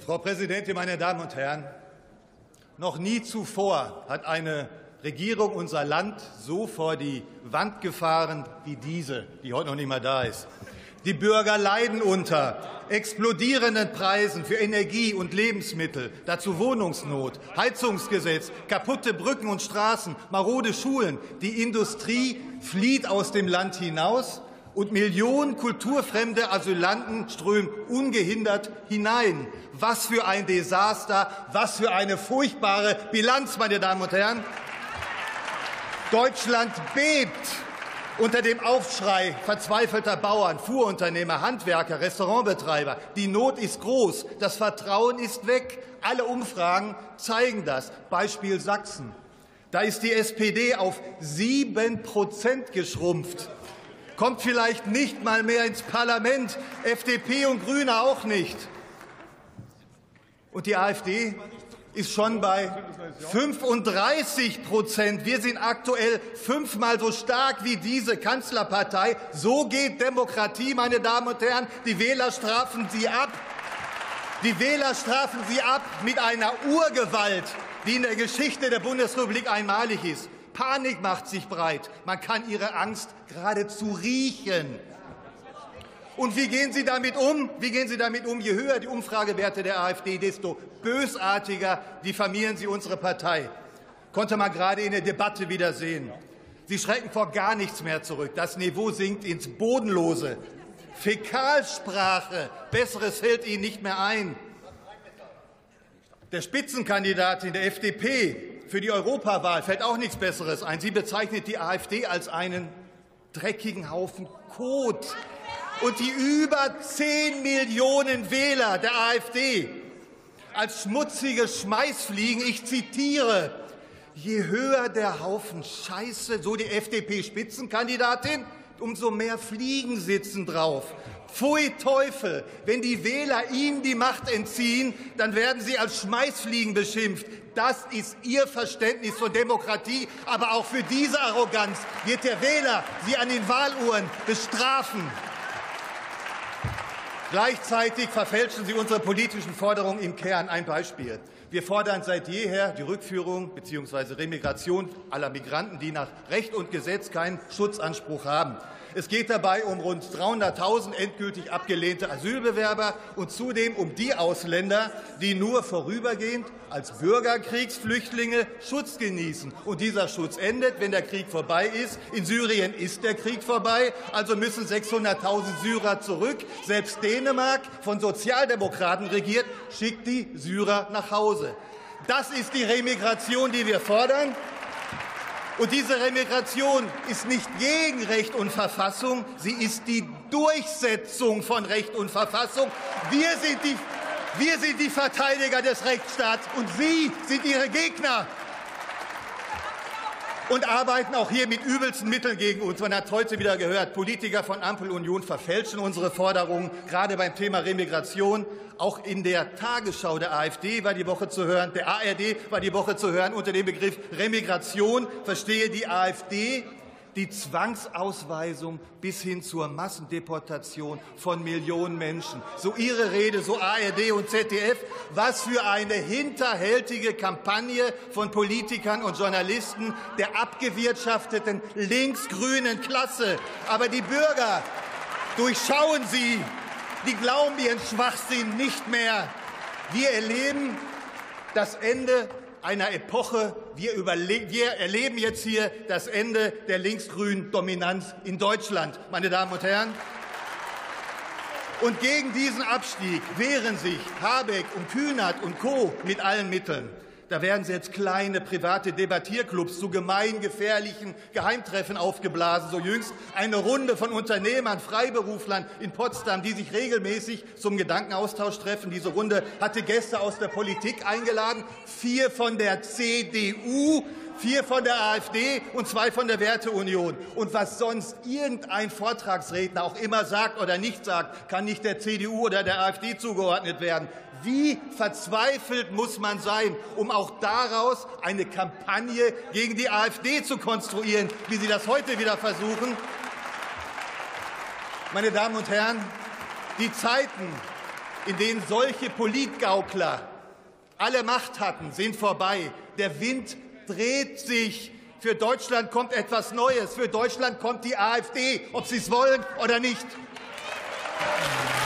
Frau Präsidentin, meine Damen und Herren! Noch nie zuvor hat eine Regierung unser Land so vor die Wand gefahren wie diese, die heute noch nicht mal da ist. Die Bürger leiden unter explodierenden Preisen für Energie und Lebensmittel, dazu Wohnungsnot, Heizungsgesetz, kaputte Brücken und Straßen, marode Schulen. Die Industrie flieht aus dem Land hinaus, und Millionen kulturfremde Asylanten strömen ungehindert hinein. Was für ein Desaster, was für eine furchtbare Bilanz, meine Damen und Herren! Deutschland bebt unter dem Aufschrei verzweifelter Bauern, Fuhrunternehmer, Handwerker, Restaurantbetreiber. Die Not ist groß, das Vertrauen ist weg. Alle Umfragen zeigen das. Beispiel Sachsen. Da ist die SPD auf 7% geschrumpft. Kommt vielleicht nicht mal mehr ins Parlament, FDP und Grüne auch nicht. Und die AfD ist schon bei 35%. Wir sind aktuell 5-mal so stark wie diese Kanzlerpartei. So geht Demokratie, meine Damen und Herren. Die Wähler strafen sie ab. Die Wähler strafen sie ab mit einer Urgewalt, die in der Geschichte der Bundesrepublik einmalig ist. Panik macht sich breit. Man kann ihre Angst geradezu riechen. Und wie gehen Sie damit um? Je höher die Umfragewerte der AfD, desto bösartiger diffamieren Sie unsere Partei. Konnte man gerade in der Debatte wieder sehen. Sie schrecken vor gar nichts mehr zurück. Das Niveau sinkt ins Bodenlose. Fäkalsprache, Besseres fällt Ihnen nicht mehr ein. Der Spitzenkandidatin der FDP für die Europawahl fällt auch nichts Besseres ein. Sie bezeichnet die AfD als einen dreckigen Haufen Kot. Und die über 10 Millionen Wähler der AfD als schmutzige Schmeißfliegen, ich zitiere, je höher der Haufen Scheiße, so die FDP-Spitzenkandidatin, umso mehr Fliegen sitzen drauf. Pfui Teufel, wenn die Wähler Ihnen die Macht entziehen, dann werden Sie als Schmeißfliegen beschimpft. Das ist Ihr Verständnis von Demokratie. Aber auch für diese Arroganz wird der Wähler Sie an den Wahluhren bestrafen. Gleichzeitig verfälschen Sie unsere politischen Forderungen im Kern. Ein Beispiel. Wir fordern seit jeher die Rückführung bzw. Remigration aller Migranten, die nach Recht und Gesetz keinen Schutzanspruch haben. Es geht dabei um rund 300.000 endgültig abgelehnte Asylbewerber und zudem um die Ausländer, die nur vorübergehend als Bürgerkriegsflüchtlinge Schutz genießen. Und dieser Schutz endet, wenn der Krieg vorbei ist. In Syrien ist der Krieg vorbei, also müssen 600.000 Syrer zurück. Selbst Dänemark, von Sozialdemokraten regiert, schickt die Syrer nach Hause. Das ist die Remigration, die wir fordern. Und diese Remigration ist nicht gegen Recht und Verfassung, sie ist die Durchsetzung von Recht und Verfassung. Wir sind die Verteidiger des Rechtsstaats, und Sie sind Ihre Gegner und arbeiten auch hier mit übelsten Mitteln gegen uns. Man hat heute wieder gehört, Politiker von Ampel und Union verfälschen unsere Forderungen, gerade beim Thema Remigration. Auch in der Tagesschau der AfD war die Woche zu hören, der ARD war die Woche zu hören, unter dem Begriff Remigration verstehe die AfD die Zwangsausweisung bis hin zur Massendeportation von Millionen Menschen. So Ihre Rede, so ARD und ZDF. Was für eine hinterhältige Kampagne von Politikern und Journalisten der abgewirtschafteten linksgrünen Klasse. Aber die Bürger durchschauen sie. Die glauben ihren Schwachsinn nicht mehr. Wir erleben das Ende einer Epoche. Wir erleben jetzt hier das Ende der linksgrünen Dominanz in Deutschland, meine Damen und Herren. Und gegen diesen Abstieg wehren sich Habeck und Kühnert und Co. mit allen Mitteln. Da werden Sie jetzt kleine private Debattierclubs zu gemeingefährlichen Geheimtreffen aufgeblasen. So jüngst eine Runde von Unternehmern, Freiberuflern in Potsdam, die sich regelmäßig zum Gedankenaustausch treffen. Diese Runde hatte Gäste aus der Politik eingeladen, 4 von der CDU, 4 von der AfD und 2 von der Werteunion. Und was sonst irgendein Vortragsredner auch immer sagt oder nicht sagt, kann nicht der CDU oder der AfD zugeordnet werden. Wie verzweifelt muss man sein, um auch daraus eine Kampagne gegen die AfD zu konstruieren, wie Sie das heute wieder versuchen? Meine Damen und Herren, die Zeiten in denen solche Politgaukler alle Macht hatten, sind vorbei. Der Wind dreht sich. Für Deutschland kommt etwas Neues. Für Deutschland kommt die AfD, ob Sie es wollen oder nicht.